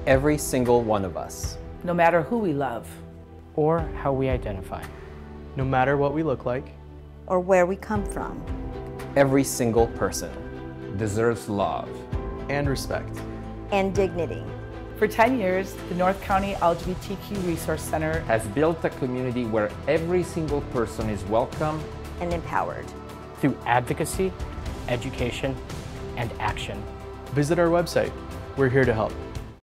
every single one of us. No matter who we love. Or how we identify. No matter what we look like. Or where we come from. Every single person deserves love. And respect. And dignity. For 10 years, the North County LGBTQ Resource Center has built a community where every single person is welcome and empowered. Through advocacy, education, and action. Visit our website. We're here to help.